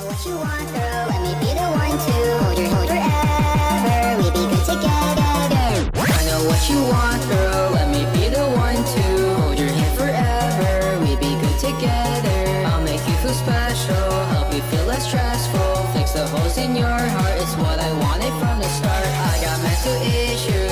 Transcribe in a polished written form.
what you want, girl. Let me be the one to hold your hand forever. We be good together. I know what you want, girl. Let me be the one to hold your hand forever. We be good together. I'll make you feel special, help you feel less stressful. Fix the holes in your heart, it's what I wanted from the start. I got mental issues,